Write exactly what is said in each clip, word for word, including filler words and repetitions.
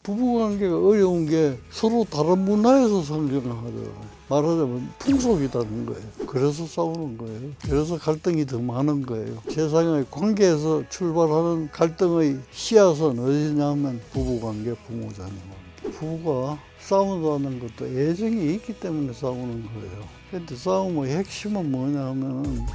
부부관계가 어려운 게 서로 다른 문화에서 성장하더라고요. 말하자면 풍속이다는 거예요. 그래서 싸우는 거예요. 그래서 갈등이 더 많은 거예요. 세상의 관계에서 출발하는 갈등의 씨앗은 어디냐면 부부관계, 부모자녀 관계. 부부가 싸운다는 것도 애정이 있기 때문에 싸우는 거예요. 근데 싸움의 핵심은 뭐냐면은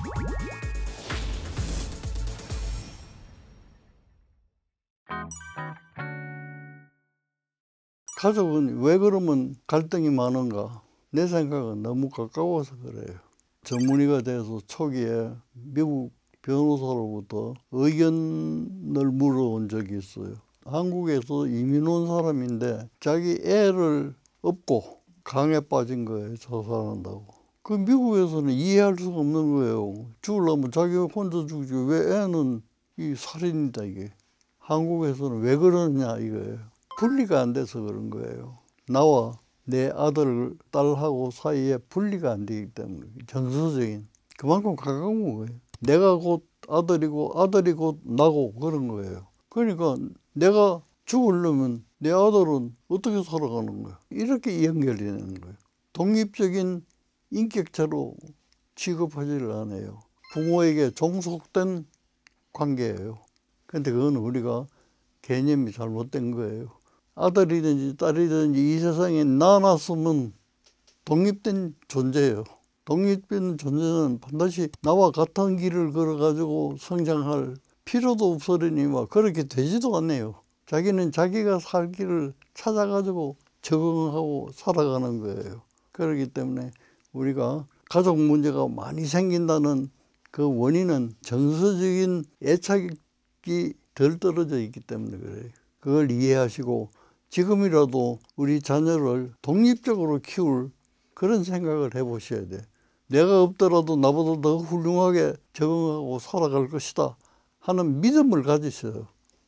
가족은 왜 그러면 갈등이 많은가? 내 생각은 너무 가까워서 그래요. 전문의가 돼서 초기에 미국 변호사로부터 의견을 물어온 적이 있어요. 한국에서 이민 온 사람인데 자기 애를 업고 강에 빠진 거예요. 자살한다고. 그 미국에서는 이해할 수가 없는 거예요. 죽으려면 자기가 혼자 죽지 왜 애는 이 살인이다 이게. 한국에서는 왜 그러느냐 이거예요. 분리가 안 돼서 그런 거예요. 나와 내 아들, 딸하고 사이에 분리가 안 되기 때문에 정서적인 그만큼 가까운 거예요. 내가 곧 아들이고 아들이 곧 나고 그런 거예요. 그러니까 내가 죽으려면 내 아들은 어떻게 살아가는 거야? 이렇게 연결이 되는 거예요. 독립적인 인격체로 취급하지를 않아요. 부모에게 종속된 관계예요. 근데 그건 우리가 개념이 잘못된 거예요. 아들이든지 딸이든지 이 세상에 나눴으면 독립된 존재예요. 독립된 존재는 반드시 나와 같은 길을 걸어가지고 성장할 필요도 없으려니와 그렇게 되지도 않네요. 자기는 자기가 살 길을 찾아가지고 적응하고 살아가는 거예요. 그렇기 때문에 우리가 가족 문제가 많이 생긴다는 그 원인은 정서적인 애착이 덜 떨어져 있기 때문에 그래요. 그걸 이해하시고 지금이라도 우리 자녀를 독립적으로 키울 그런 생각을 해보셔야 돼. 내가 없더라도 나보다 더 훌륭하게 적응하고 살아갈 것이다 하는 믿음을 가지셔요.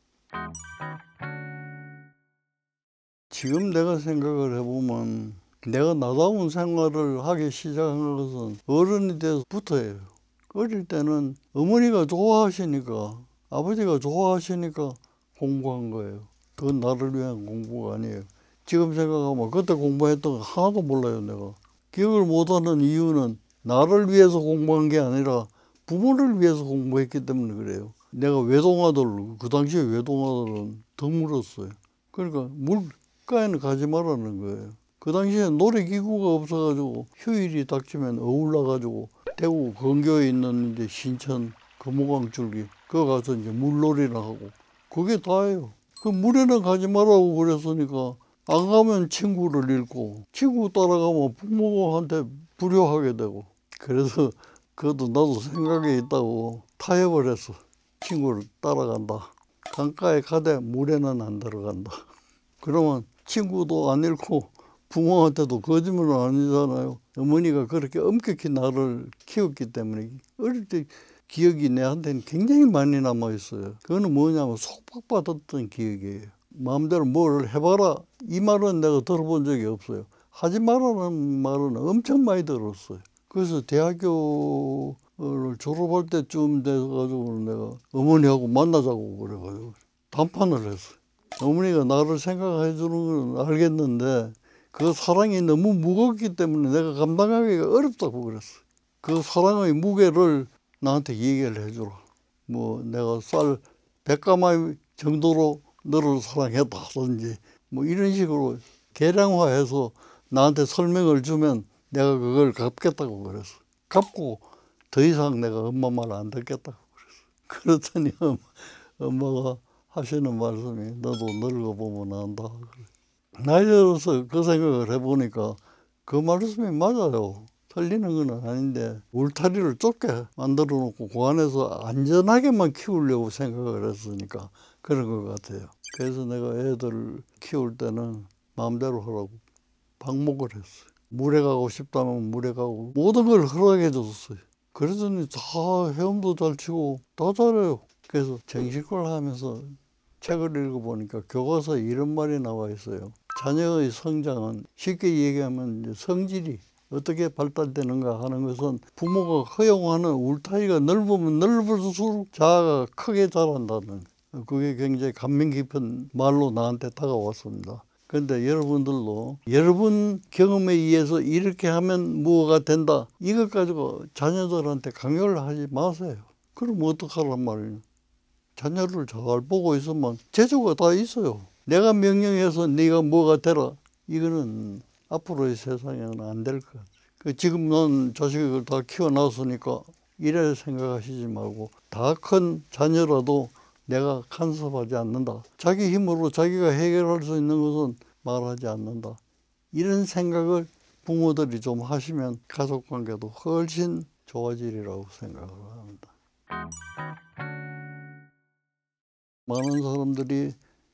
지금 내가 생각을 해보면 내가 나다운 생활을 하기 시작한 것은 어른이 돼서부터예요. 어릴 때는 어머니가 좋아하시니까 아버지가 좋아하시니까 공부한 거예요. 그건 나를 위한 공부가 아니에요. 지금 생각하면 그때 공부했던 거 하나도 몰라요. 내가 기억을 못하는 이유는 나를 위해서 공부한 게 아니라 부모를 위해서 공부했기 때문에 그래요. 내가 외동아들, 그 당시에 외동아들은 더 물었어요. 그러니까 물가에는 가지 말라는 거예요. 그 당시에 놀이기구가 없어가지고 휴일이 닥치면 어울러가지고 대구 근교에 있는 이제 신천 금호강 줄기 그거 가서 이제 물놀이를 하고 그게 다예요. 그 물에는 가지 말라고 그랬으니까 안 가면 친구를 잃고 친구 따라가면 부모한테 불효하게 되고 그래서 그것도 나도 생각에 있다고 타협을 했어. 친구를 따라간다. 강가에 가되 물에는 안 들어간다. 그러면 친구도 안 잃고 부모한테도 거짓말은 아니잖아요. 어머니가 그렇게 엄격히 나를 키웠기 때문에 어릴 때 기억이 내한테는 굉장히 많이 남아있어요. 그거는 뭐냐면 속박받았던 기억이에요. 마음대로 뭘 해봐라 이 말은 내가 들어본 적이 없어요. 하지 말라는 말은 엄청 많이 들었어요. 그래서 대학교를 졸업할 때쯤 돼가지고 내가 어머니하고 만나자고 그래가지고 담판을 했어요. 어머니가 나를 생각해 주는 건 알겠는데 그 사랑이 너무 무겁기 때문에 내가 감당하기가 어렵다고 그랬어요. 그 사랑의 무게를 나한테 얘기를 해주라. 뭐 내가 쌀 백 가마이 정도로 너를 사랑했다든지 뭐 이런 식으로 계량화해서 나한테 설명을 주면 내가 그걸 갚겠다고 그랬어. 갚고 더 이상 내가 엄마 말 안 듣겠다고 그랬어. 그랬더니 엄마가 하시는 말씀이 너도 늙어보면 안다. 나이 들어서 그 생각을 해보니까 그 말씀이 맞아요. 틀리는 건 아닌데 울타리를 좁게 만들어 놓고 그 안에서 안전하게만 키우려고 생각을 했으니까 그런 것 같아요. 그래서 내가 애들 키울 때는 마음대로 하라고 방목을 했어요. 물에 가고 싶다면 물에 가고 모든 걸 허락해 줬어요. 그러더니 다 헤엄도 잘 치고 다 잘해요. 그래서 정신과를 하면서 책을 읽어보니까 교과서에 이런 말이 나와 있어요. 자녀의 성장은 쉽게 얘기하면 성질이 어떻게 발달되는가 하는 것은 부모가 허용하는 울타리가 넓으면 넓을수록 자아가 크게 자란다는. 그게 굉장히 감명 깊은 말로 나한테 다가왔습니다. 그런데 여러분들도 여러분 경험에 의해서 이렇게 하면 뭐가 된다, 이것 가지고 자녀들한테 강요를 하지 마세요. 그럼 어떡하란 말이에요. 자녀를 잘 보고 있으면 재주가 다 있어요. 내가 명령해서 네가 뭐가 되라, 이거는 앞으로의 세상에는 안 될 것 같아요. 그 지금 넌 자식을 다 키워놨으니까 이래 생각하시지 말고, 다 큰 자녀라도 내가 간섭하지 않는다, 자기 힘으로 자기가 해결할 수 있는 것은 말하지 않는다, 이런 생각을 부모들이 좀 하시면 가족관계도 훨씬 좋아지리라고 생각을 합니다. 많은 사람들이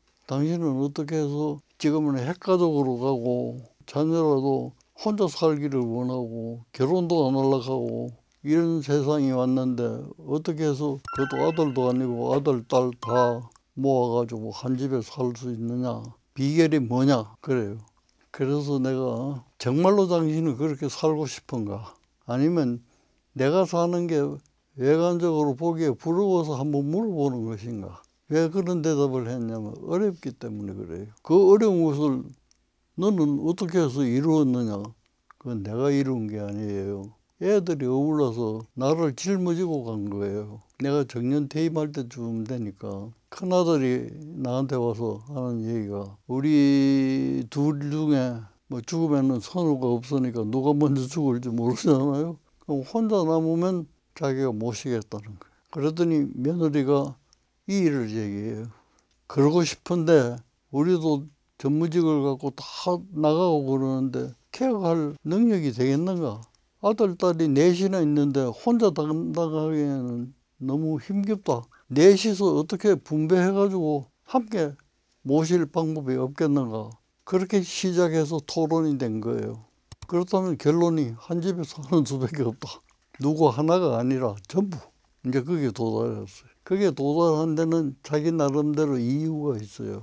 당신은 어떻게 해서 지금은 핵가족으로 가고 자녀라도 혼자 살기를 원하고 결혼도 안 하려고 하고 이런 세상이 왔는데 어떻게 해서 그것도 아들도 아니고 아들, 딸 다 모아가지고 한 집에 살 수 있느냐, 비결이 뭐냐 그래요. 그래서 내가 정말로 당신은 그렇게 살고 싶은가, 아니면 내가 사는 게 외관적으로 보기에 부러워서 한번 물어보는 것인가. 왜 그런 대답을 했냐면 어렵기 때문에 그래요. 그 어려운 것을 너는 어떻게 해서 이루었느냐, 그건 내가 이룬 게 아니에요. 애들이 어울러서 나를 짊어지고 간 거예요. 내가 정년 퇴임할 때쯤 되니까 큰아들이 나한테 와서 하는 얘기가, 우리 둘 중에 뭐 죽으면은 선우가 없으니까 누가 먼저 죽을지 모르잖아요. 그럼 혼자 남으면 자기가 모시겠다는 거예요. 그랬더니 며느리가 이 일을 얘기해요. 그러고 싶은데 우리도 전무직을 갖고 다 나가고 그러는데 케어할 능력이 되겠는가? 아들, 딸이 넷이나 있는데 혼자 담당하기에는 너무 힘겹다. 넷이서 어떻게 분배해가지고 함께 모실 방법이 없겠는가? 그렇게 시작해서 토론이 된 거예요. 그렇다면 결론이 한 집에 사는 수밖에 없다. 누구 하나가 아니라 전부. 이제 그게 도달했어요. 그게 도달한 데는 자기 나름대로 이유가 있어요.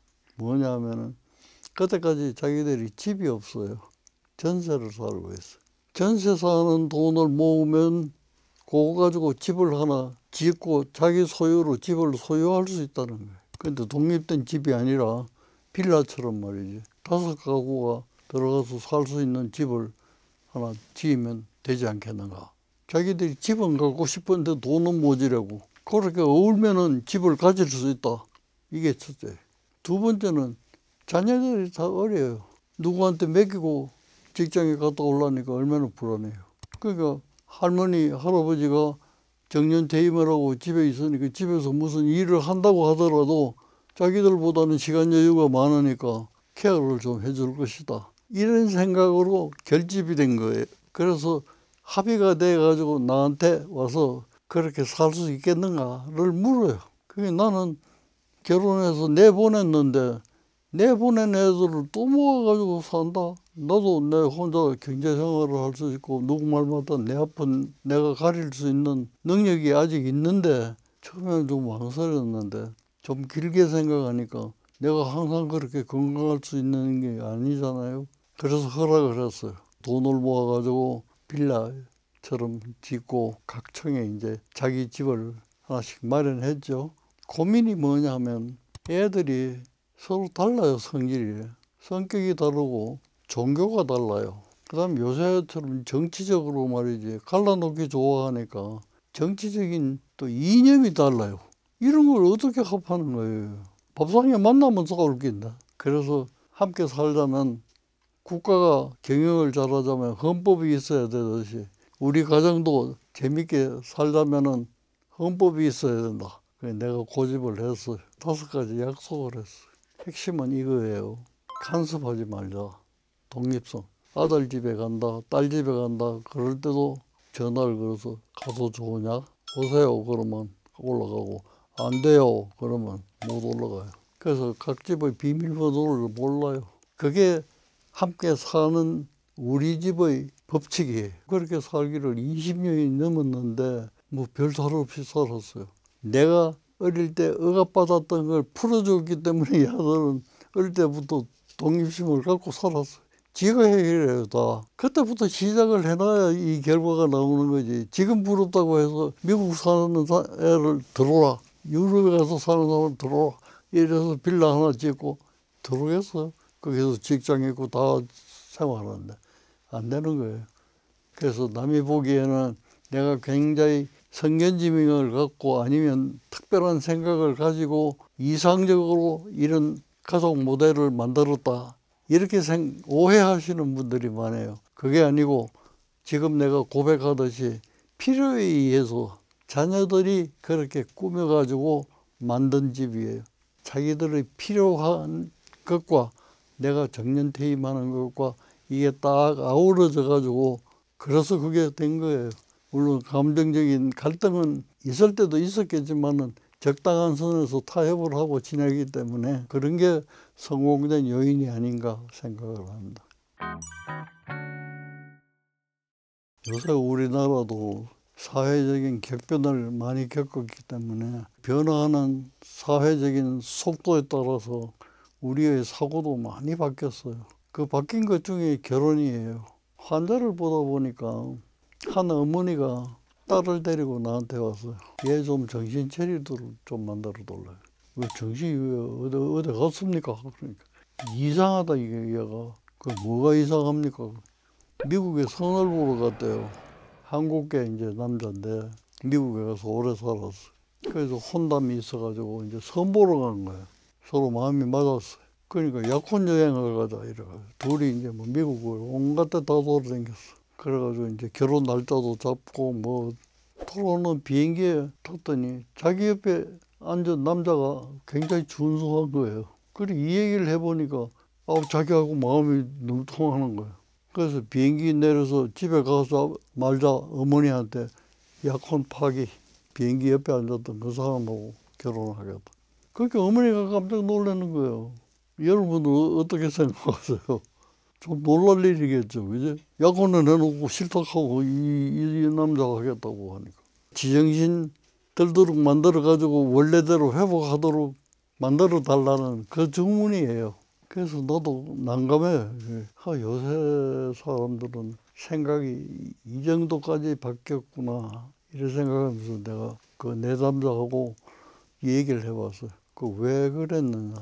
뭐냐면은 그때까지 자기들이 집이 없어요. 전세를 살고 있어요. 전세 사는 돈을 모으면 그거 가지고 집을 하나 짓고 자기 소유로 집을 소유할 수 있다는 거예요. 근데 독립된 집이 아니라 빌라처럼 말이지. 다섯 가구가 들어가서 살 수 있는 집을 하나 지으면 되지 않겠는가. 자기들이 집은 갖고 싶은데 돈은 모지려고. 그렇게 어울면은 집을 가질 수 있다. 이게 첫째. 두 번째는 자녀들이 다 어려요. 누구한테 맡기고 직장에 갔다 오려니까 얼마나 불안해요. 그러니까 할머니, 할아버지가 정년 퇴임을 하고 집에 있으니까 집에서 무슨 일을 한다고 하더라도 자기들보다는 시간 여유가 많으니까 케어를 좀 해줄 것이다. 이런 생각으로 결집이 된 거예요. 그래서 합의가 돼가지고 나한테 와서 그렇게 살 수 있겠는가를 물어요. 그게 나는 결혼해서 내보냈는데 내보낸 애들을 또 모아가지고 산다. 나도 내 혼자 경제생활을 할 수 있고 누구 말마다 내 아픈 내가 가릴 수 있는 능력이 아직 있는데, 처음에는 좀 망설였는데 좀 길게 생각하니까 내가 항상 그렇게 건강할 수 있는 게 아니잖아요. 그래서 허락을 했어요. 돈을 모아가지고 빌라처럼 짓고 각층에 이제 자기 집을 하나씩 마련했죠. 고민이 뭐냐면 애들이 서로 달라요. 성질이. 성격이 다르고 종교가 달라요. 그 다음 요새처럼 정치적으로 말이지 갈라놓기 좋아하니까 정치적인 또 이념이 달라요. 이런 걸 어떻게 합하는 거예요. 밥상에 만나면 싸울 낀다. 그래서 함께 살자면 국가가 경영을 잘하자면 헌법이 있어야 되듯이 우리 가정도 재밌게 살자면은 헌법이 있어야 된다. 그래서 내가 고집을 했어요. 다섯 가지 약속을 했어요. 핵심은 이거예요. 간섭하지 말자. 독립성. 아들 집에 간다, 딸 집에 간다 그럴 때도 전화를 걸어서 가서 좋으냐? 오세요. 그러면 올라가고 안 돼요. 그러면 못 올라가요. 그래서 각 집의 비밀번호를 몰라요. 그게 함께 사는 우리 집의 법칙이에요. 그렇게 살기를 이십 년이 넘었는데 뭐 별탈 없이 살았어요. 내가 어릴 때 억압받았던 걸 풀어줬기 때문에 이 아들은 어릴 때부터 독립심을 갖고 살았어요. 지가 해결해요, 다. 그때부터 시작을 해놔야 이 결과가 나오는 거지. 지금 부럽다고 해서 미국 사는 애를 들어라. 유럽에 가서 사는 사람 들어와. 이래서 빌라 하나 짓고 들어오겠어. 거기서 직장 있고 다 생활하는데 안 되는 거예요. 그래서 남이 보기에는 내가 굉장히 성견지명을 갖고 아니면 특별한 생각을 가지고 이상적으로 이런 가족 모델을 만들었다. 이렇게 생, 오해하시는 분들이 많아요. 그게 아니고 지금 내가 고백하듯이 필요에 의해서 자녀들이 그렇게 꾸며가지고 만든 집이에요. 자기들의 필요한 것과 내가 정년퇴임하는 것과 이게 딱 아우러져 가지고 그래서 그게 된 거예요. 물론 감정적인 갈등은 있을 때도 있었겠지만은 적당한 선에서 타협을 하고 지내기 때문에 그런 게 성공된 요인이 아닌가 생각을 합니다. 요새 우리나라도 사회적인 격변을 많이 겪었기 때문에 변화하는 사회적인 속도에 따라서 우리의 사고도 많이 바뀌었어요. 그 바뀐 것 중에 결혼이에요. 환자를 보다 보니까 한 어머니가 딸을 데리고 나한테 왔어요. 얘 좀 정신 차리도록 좀 만들어 달라요. 왜 정신이 왜 어디, 어디 갔습니까? 그러니까 이상하다 이게 얘가. 그 뭐가 이상합니까? 미국에 선을 보러 갔대요. 한국계 이제 남자인데 미국에 가서 오래 살았어. 그래서 혼담이 있어가지고 이제 선 보러 간 거예요. 서로 마음이 맞았어요. 그러니까 약혼 여행을 가자 이래가지고 둘이 이제 뭐 미국을 온갖 데 다 돌아다녔어. 그래가지고 이제 결혼 날짜도 잡고 뭐 토론은 비행기에 탔더니 자기 옆에 앉은 남자가 굉장히 준수한 거예요. 그리고 이 얘기를 해보니까 아 자기하고 마음이 너무 통하는 거예요. 그래서 비행기 내려서 집에 가서 말자 어머니한테 약혼 파기 비행기 옆에 앉았던 그 사람하고 결혼하겠다. 그렇게 어머니가 깜짝 놀라는 거예요. 여러분은 어떻게 생각하세요? 좀 놀랄 일이겠죠, 그지? 약혼은 해놓고 싫다고 이, 이, 이 남자가 하겠다고 하니까. 지정신 들도록 만들어가지고 원래대로 회복하도록 만들어 달라는 그 주문이에요. 그래서 나도 난감해. 아, 요새 사람들은 생각이 이 정도까지 바뀌었구나. 이런 생각하면서 내가 그 내담자하고 얘기를 해봤어요. 그 왜 그랬느냐.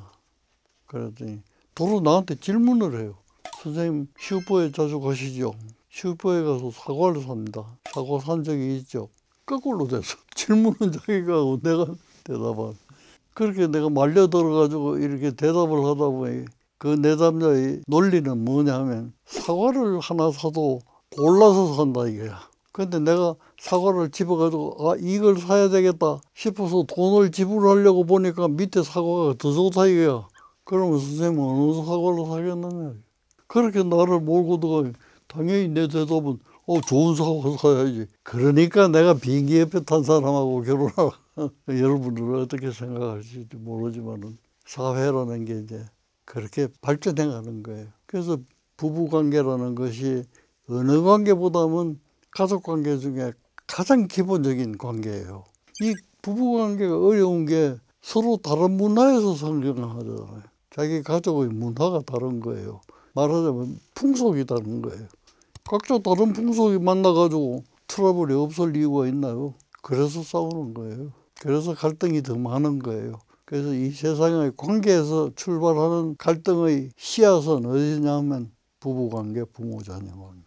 그랬더니 도로 나한테 질문을 해요. 선생님 슈퍼에 자주 가시죠? 슈퍼에 가서 사과를 삽니다. 사과 산 적이 있죠? 거꾸로 돼서 질문은 자기가 하고 내가 대답한. 그렇게 내가 말려들어가지고 이렇게 대답을 하다 보니 그 내담자의 논리는 뭐냐 하면 사과를 하나 사도 골라서 산다 이거야. 근데 내가 사과를 집어가지고 아 이걸 사야 되겠다 싶어서 돈을 지불하려고 보니까 밑에 사과가 더 좋다 이거야. 그러면 선생님은 어느 사과를 사겠느냐. 그렇게 나를 몰고 들어가. 당연히 내 대답은 어 좋은 사과 사야지. 그러니까 내가 비행기 옆에 탄 사람하고 결혼하라. 여러분들은 어떻게 생각하실지 모르지만은 사회라는 게 이제 그렇게 발전해 가는 거예요. 그래서 부부관계라는 것이 어느 관계보다는 가족관계 중에 가장 기본적인 관계예요. 이 부부관계가 어려운 게 서로 다른 문화에서 성장하잖아요. 자기 가족의 문화가 다른 거예요. 말하자면 풍속이 다른 거예요. 각자 다른 풍속이 만나가지고 트러블이 없을 이유가 있나요? 그래서 싸우는 거예요. 그래서 갈등이 더 많은 거예요. 그래서 이 세상의 관계에서 출발하는 갈등의 씨앗은 어디냐면 부부관계, 부모자녀관계.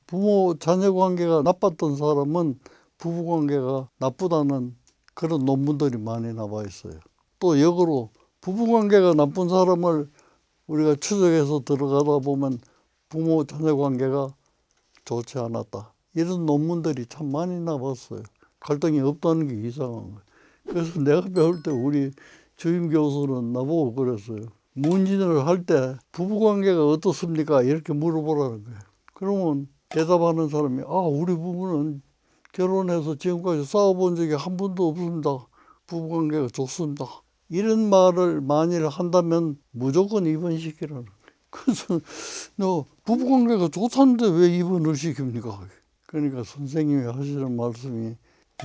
부모자녀관계가 나빴던 사람은 부부관계가 나쁘다는 그런 논문들이 많이 나와 있어요. 또 역으로 부부관계가 나쁜 사람을 우리가 추적해서 들어가다 보면 부모자녀관계가 좋지 않았다. 이런 논문들이 참 많이 나왔어요. 갈등이 없다는 게 이상한 거예요. 그래서 내가 배울 때 우리 주임 교수는 나보고 그랬어요. 문진을 할 때 부부관계가 어떻습니까? 이렇게 물어보라는 거예요. 그러면 대답하는 사람이 아 우리 부부는 결혼해서 지금까지 싸워본 적이 한 번도 없습니다. 부부관계가 좋습니다. 이런 말을 만일 한다면 무조건 입원시키라는 거예요. 그래서 너 부부관계가 좋다는데 왜 입원을 시킵니까? 그러니까 선생님이 하시는 말씀이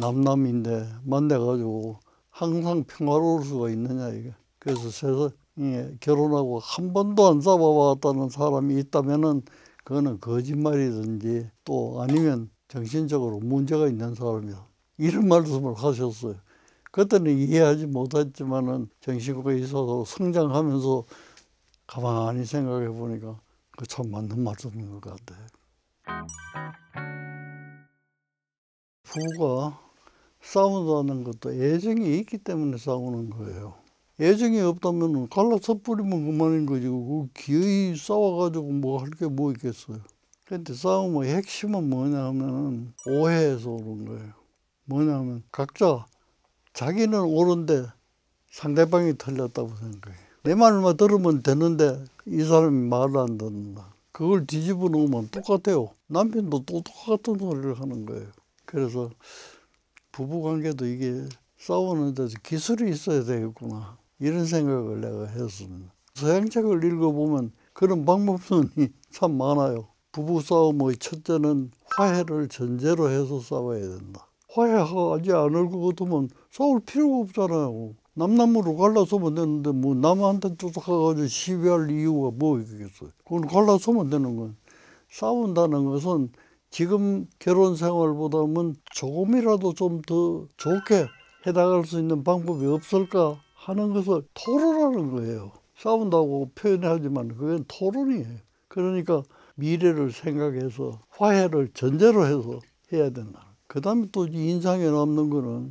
남남인데 만나가지고 항상 평화로울 수가 있느냐 이게. 그래서 세상에 결혼하고 한 번도 안 싸워봤다는 사람이 있다면은 그거는 거짓말이든지 또 아니면 정신적으로 문제가 있는 사람이다. 이런 말씀을 하셨어요. 그때는 이해하지 못했지만은 정신과 있어서 성장하면서 가만히 생각해 보니까 그 참 맞는 말씀인 것 같아요. 부부가 싸운다는 것도 애정이 있기 때문에 싸우는 거예요. 애정이 없다면 갈라서 뿌리면 그만인 거지. 그 기어이 싸워가지고 뭐 할 게 뭐 있겠어요. 근데 싸움의 핵심은 뭐냐 하면 오해에서 오는 거예요. 뭐냐 하면 각자 자기는 옳은데 상대방이 틀렸다고 생각해요. 내 말만 들으면 되는데 이 사람이 말을 안 듣는다. 그걸 뒤집어 놓으면 똑같아요. 남편도 또 똑같은 소리를 하는 거예요. 그래서 부부관계도 이게 싸우는 데서 기술이 있어야 되겠구나. 이런 생각을 내가 했습니다. 서양책을 읽어보면 그런 방법론이 참 많아요. 부부싸움의 첫째는 화해를 전제로 해서 싸워야 된다. 화해하지 않을 것 같으면 싸울 필요가 없잖아요. 남남으로 갈라서면 되는데 뭐 남한테 쫓아가가지고 시비할 이유가 뭐 있겠어요. 그건 갈라서면 되는 거예요. 싸운다는 것은 지금 결혼 생활보다는 조금이라도 좀 더 좋게 해나갈 수 있는 방법이 없을까 하는 것을 토론하는 거예요. 싸운다고 표현하지만 그건 토론이에요. 그러니까 미래를 생각해서 화해를 전제로 해서 해야 된다. 그 다음에 또 인상에 남는 거는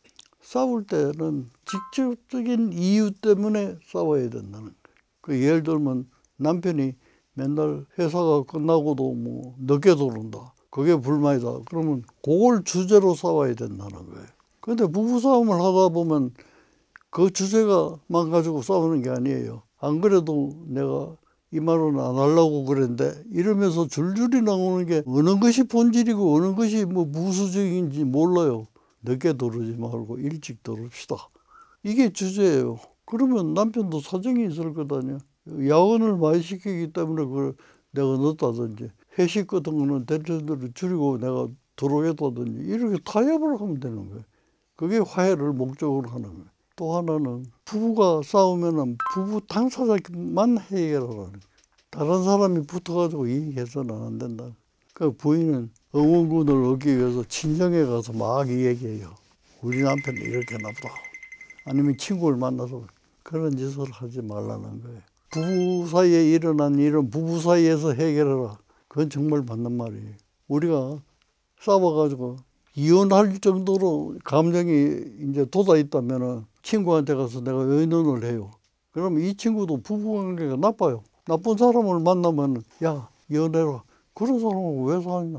싸울 때는 직접적인 이유 때문에 싸워야 된다는 거예요. 그 예를 들면 남편이 맨날 회사가 끝나고도 뭐 늦게 들어온다. 그게 불만이다. 그러면 그걸 주제로 싸워야 된다는 거예요. 근데 부부싸움을 하다 보면 그 주제가만 가지고 싸우는 게 아니에요. 안 그래도 내가 이 말은 안 하려고 그랬는데 이러면서 줄줄이 나오는 게 어느 것이 본질이고 어느 것이 뭐 무수적인지 몰라요. 늦게 들어오지 말고 일찍 들어옵시다. 이게 주제예요. 그러면 남편도 사정이 있을 거다냐. 야근을 많이 시키기 때문에 그걸 내가 늦다든지 회식 같은 거는 대체적으로 줄이고 내가 들어오겠다든지 이렇게 타협을 하면 되는 거예요. 그게 화해를 목적으로 하는 거예요. 또 하나는 부부가 싸우면은 부부 당사자만 해결하라는 거예요. 다른 사람이 붙어가지고 얘기해서는 안 된다. 그 부인은 응원군을 얻기 위해서 친정에 가서 막 얘기해요. 우리 남편이 이렇게 나쁘다. 아니면 친구를 만나서 그런 짓을 하지 말라는 거예요. 부부 사이에 일어난 일은 부부 사이에서 해결해라. 그건 정말 맞는 말이에요. 우리가 싸워가지고 이혼할 정도로 감정이 이제 돋아있다면 친구한테 가서 내가 의논을 해요. 그럼 이 친구도 부부관계가 나빠요. 나쁜 사람을 만나면 야 이혼해라. 그런 사람은 왜 사냐.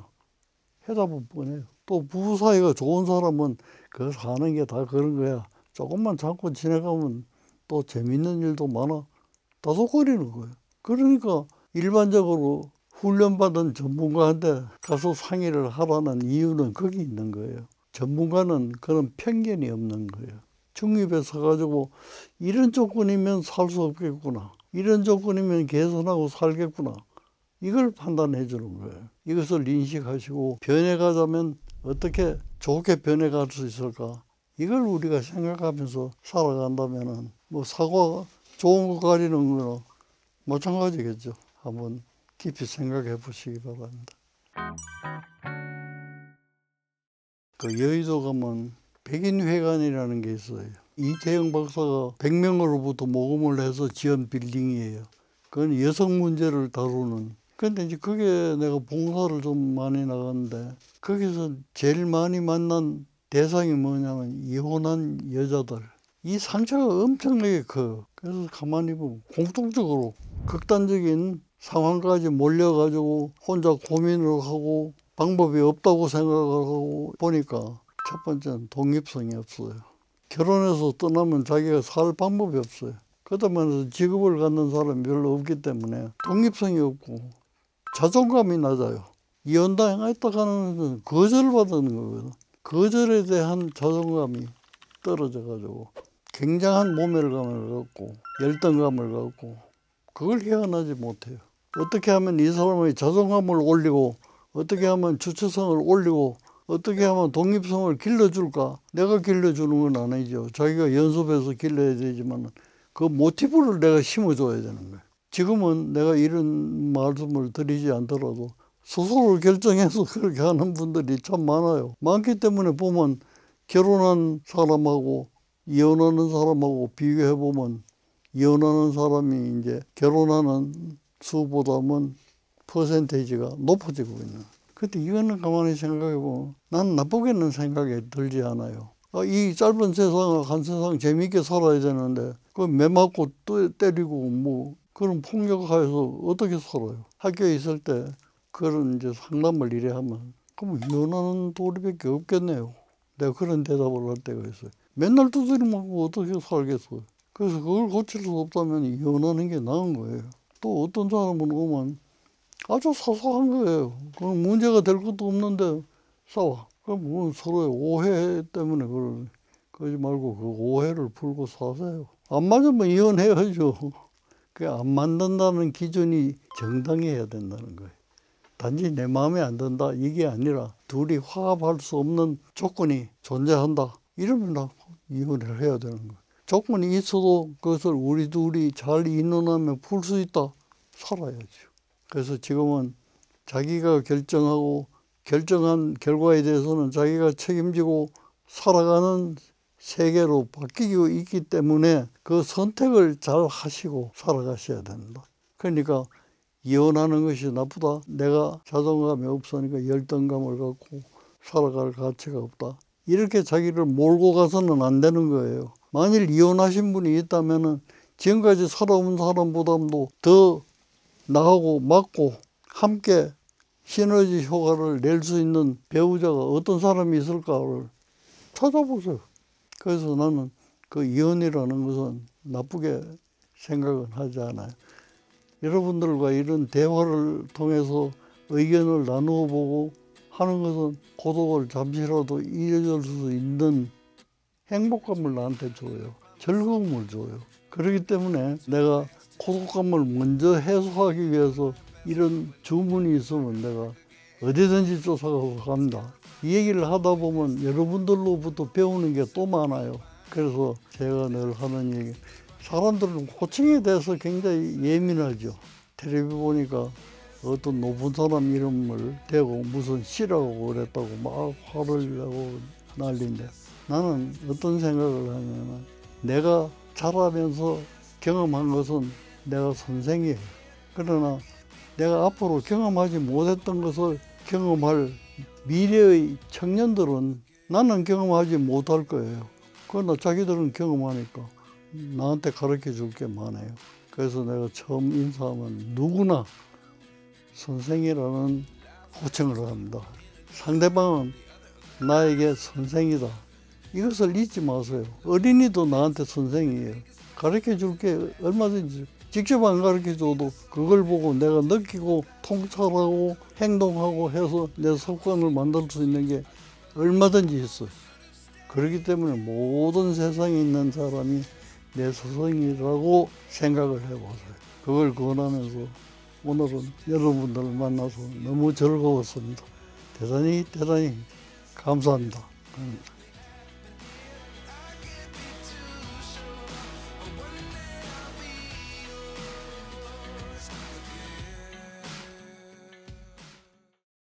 해답은 뻔해요. 또 부부 사이가 좋은 사람은 그 사는 게 다 그런 거야. 조금만 참고 지내가면 또 재밌는 일도 많아. 다독거리는 거예요. 그러니까 일반적으로 훈련받은 전문가한테 가서 상의를 하라는 이유는 거기 있는 거예요. 전문가는 그런 편견이 없는 거예요. 중립에 서가지고 이런 조건이면 살 수 없겠구나. 이런 조건이면 개선하고 살겠구나. 이걸 판단해 주는 거예요. 이것을 인식하시고 변해가자면 어떻게 좋게 변해갈 수 있을까? 이걸 우리가 생각하면서 살아간다면 뭐 사고가 좋은 거 가리는 거나 마찬가지겠죠. 한번 깊이 생각해 보시기 바랍니다. 그 여의도 가면 백인회관이라는 게 있어요. 이태영 박사가 백 명으로부터 모금을 해서 지은 빌딩이에요. 그건 여성 문제를 다루는. 근데 이제 그게 내가 봉사를 좀 많이 나갔는데 거기서 제일 많이 만난 대상이 뭐냐면 이혼한 여자들. 이 상처가 엄청나게 커요. 그래서 가만히 보면 공통적으로 극단적인 상황까지 몰려가지고 혼자 고민을 하고 방법이 없다고 생각을 하고 보니까 첫 번째는 독립성이 없어요. 결혼해서 떠나면 자기가 살 방법이 없어요. 그다음에 직업을 갖는 사람이 별로 없기 때문에 독립성이 없고 자존감이 낮아요. 이혼당했다 하는 것은 거절을 받는 거거든. 거절에 대한 자존감이 떨어져가지고 굉장한 모멸감을 갖고 열등감을 갖고 그걸 헤어나지 못해요. 어떻게 하면 이 사람의 자존감을 올리고 어떻게 하면 주체성을 올리고 어떻게 하면 독립성을 길러줄까? 내가 길러주는 건 아니죠. 자기가 연습해서 길러야 되지만 그 모티브를 내가 심어줘야 되는 거예요. 지금은 내가 이런 말씀을 드리지 않더라도 스스로 결정해서 그렇게 하는 분들이 참 많아요. 많기 때문에 보면 결혼한 사람하고 이혼하는 사람하고 비교해보면 이혼하는 사람이 이제 결혼하는 수보다는 퍼센테이지가 높아지고 있는. 근데 이거는 가만히 생각해보면 난 나쁘게는 생각이 들지 않아요. 아, 이 짧은 세상, 한 세상 재미있게 살아야 되는데 그 매 맞고 또 때리고 뭐 그런 폭력하에서 어떻게 살아요? 학교에 있을 때 그런 이제 상담을 이래 하면 그럼 이혼하는 도리밖에 없겠네요. 내가 그런 대답을 할 때가 있어요. 맨날 두드려 맞고 어떻게 살겠어요? 그래서 그걸 고칠 수 없다면 이혼하는 게 나은 거예요. 또 어떤 사람은 오면 아주 사소한 거예요. 그럼 문제가 될 것도 없는데 싸워. 그럼 서로의 오해 때문에 그걸 그러지 말고 그 오해를 풀고 사세요. 안 맞으면 이혼해야죠. 그 안 맞는다는 기준이 정당해야 된다는 거예요. 단지 내 마음에 안 든다 이게 아니라 둘이 화합할 수 없는 조건이 존재한다. 이러면 나 이혼을 해야 되는 거예요. 조건이 있어도 그것을 우리 둘이 잘 의논하며 풀 수 있다. 살아야죠. 그래서 지금은 자기가 결정하고 결정한 결과에 대해서는 자기가 책임지고 살아가는 세계로 바뀌고 있기 때문에 그 선택을 잘 하시고 살아가셔야 된다. 그러니까 이혼하는 것이 나쁘다. 내가 자존감이 없으니까 열등감을 갖고 살아갈 가치가 없다. 이렇게 자기를 몰고 가서는 안 되는 거예요. 만일 이혼하신 분이 있다면 지금까지 살아온 사람보다도 더 나하고 맞고 함께 시너지 효과를 낼 수 있는 배우자가 어떤 사람이 있을까를 찾아보세요. 그래서 나는 그 이혼이라는 것은 나쁘게 생각은 하지 않아요. 여러분들과 이런 대화를 통해서 의견을 나누어 보고 하는 것은 고독을 잠시라도 잊을 수 있는 행복감을 나한테 줘요. 즐거움을 줘요. 그렇기 때문에 내가 고독감을 먼저 해소하기 위해서 이런 주문이 있으면 내가 어디든지 쫓아가고 갑니다. 이 얘기를 하다 보면 여러분들로부터 배우는 게 또 많아요. 그래서 제가 늘 하는 얘기, 사람들은 호칭에 대해서 굉장히 예민하죠. 텔레비 보니까 어떤 높은 사람 이름을 대고 무슨 씨라고 그랬다고 막 화를 내고 난리인데, 나는 어떤 생각을 하냐면 내가 자라면서 경험한 것은 내가 선생이에요. 그러나 내가 앞으로 경험하지 못했던 것을 경험할 미래의 청년들은 나는 경험하지 못할 거예요. 그러나 자기들은 경험하니까 나한테 가르쳐 줄 게 많아요. 그래서 내가 처음 인사하면 누구나 선생이라는 호칭을 합니다. 상대방은 나에게 선생이다. 이것을 잊지 마세요. 어린이도 나한테 선생이에요. 가르쳐 줄 게 얼마든지, 직접 안 가르쳐 줘도 그걸 보고 내가 느끼고 통찰하고 행동하고 해서 내 습관을 만들 수 있는 게 얼마든지 있어요. 그렇기 때문에 모든 세상에 있는 사람이 내 스승이라고 생각을 해보세요. 그걸 권하면서 오늘은 여러분들을 만나서 너무 즐거웠습니다. 대단히 대단히 감사합니다.